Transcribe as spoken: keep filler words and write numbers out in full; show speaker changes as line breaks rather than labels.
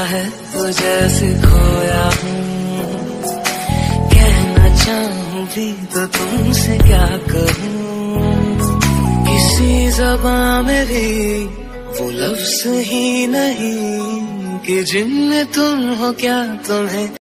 है तो जैसे खोया हूँ, कहना चाहूँ भी तो तुमसे क्या करूँ। किसी ज़बान में भी वो लफ्ज़ ही नहीं कि जिनमें तुम हो, क्या तुम्हें